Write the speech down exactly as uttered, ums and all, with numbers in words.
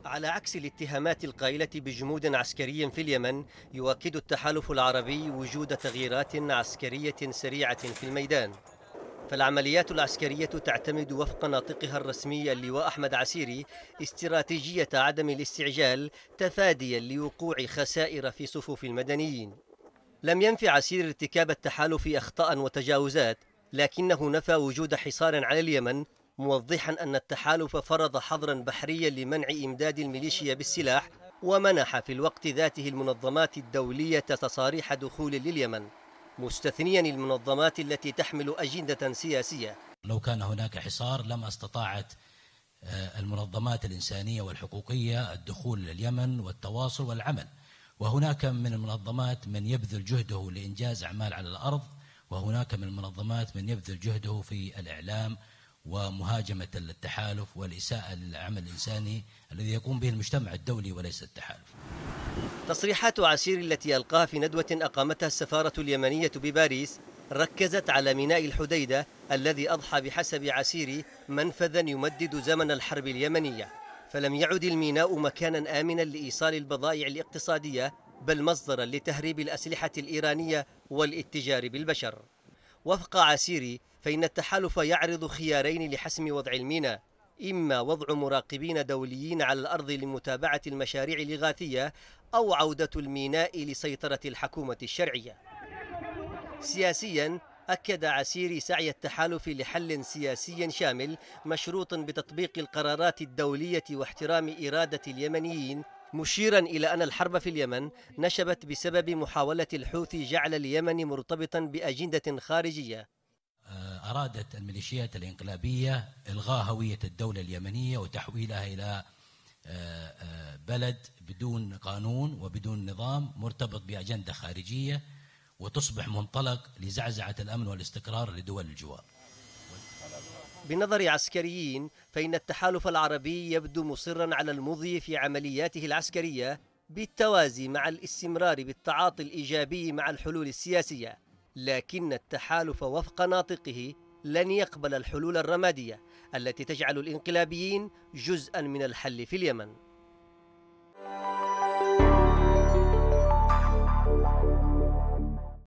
على عكس الاتهامات القائلة بجمود عسكري في اليمن، يؤكد التحالف العربي وجود تغييرات عسكرية سريعة في الميدان. فالعمليات العسكرية تعتمد وفق ناطقها الرسمي اللواء أحمد عسيري استراتيجية عدم الاستعجال تفاديا لوقوع خسائر في صفوف المدنيين. لم ينفي عسيري ارتكاب التحالف أخطاء وتجاوزات، لكنه نفى وجود حصار على اليمن، موضحا أن التحالف فرض حظرا بحريا لمنع إمداد الميليشيا بالسلاح، ومنح في الوقت ذاته المنظمات الدولية تصاريح دخول لليمن، مستثنيا المنظمات التي تحمل أجندة سياسية. لو كان هناك حصار لما استطاعت المنظمات الإنسانية والحقوقية الدخول لليمن والتواصل والعمل، وهناك من المنظمات من يبذل جهده لإنجاز أعمال على الأرض، وهناك من المنظمات من يبذل جهده في الإعلام ومهاجمة التحالف والإساءة للعمل الإنساني الذي يقوم به المجتمع الدولي وليس التحالف. تصريحات عسيري التي ألقاها في ندوة أقامتها السفارة اليمنية بباريس ركزت على ميناء الحديدة الذي أضحى بحسب عسيري منفذا يمدد زمن الحرب اليمنية، فلم يعد الميناء مكانا آمنا لإيصال البضائع الاقتصادية، بل مصدرا لتهريب الأسلحة الإيرانية والاتجار بالبشر. وفق عسيري فإن التحالف يعرض خيارين لحسم وضع الميناء: إما وضع مراقبين دوليين على الأرض لمتابعة المشاريع الإغاثية، أو عودة الميناء لسيطرة الحكومة الشرعية. سياسيا، أكد عسيري سعي التحالف لحل سياسي شامل مشروط بتطبيق القرارات الدولية واحترام إرادة اليمنيين، مشيرا إلى أن الحرب في اليمن نشبت بسبب محاولة الحوثي جعل اليمن مرتبطا بأجندة خارجية. أرادت الميليشيات الإنقلابية إلغاء هوية الدولة اليمنية وتحويلها إلى بلد بدون قانون وبدون نظام مرتبط بأجندة خارجية، وتصبح منطلق لزعزعة الأمن والاستقرار لدول الجوار. بنظر عسكريين فإن التحالف العربي يبدو مصرا على المضي في عملياته العسكرية بالتوازي مع الاستمرار بالتعاطي الإيجابي مع الحلول السياسية، لكن التحالف وفق ناطقه لن يقبل الحلول الرمادية التي تجعل الإنقلابيين جزءا من الحل في اليمن.